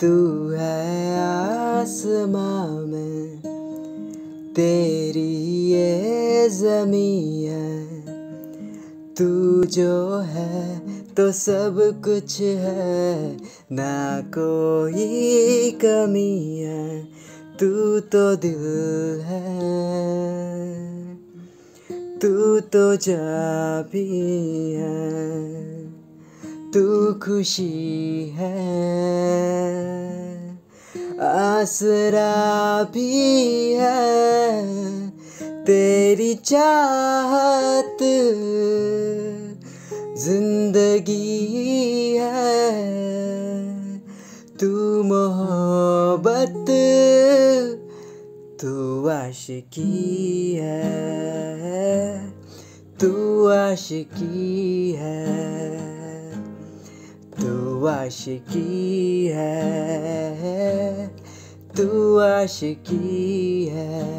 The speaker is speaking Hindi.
तू है आसमां में, तेरी ये ज़मीं है। तू जो है तो सब कुछ है, ना कोई कमी है। तू तो दिल है, तू तो जान भी है, तू खुशी है, आसरा भी है। तेरी चाहत जिंदगी है, तू मोहब्बत, तू आशिकी है, तू आशिकी है, तू आशिकी है, तू आशिकी है।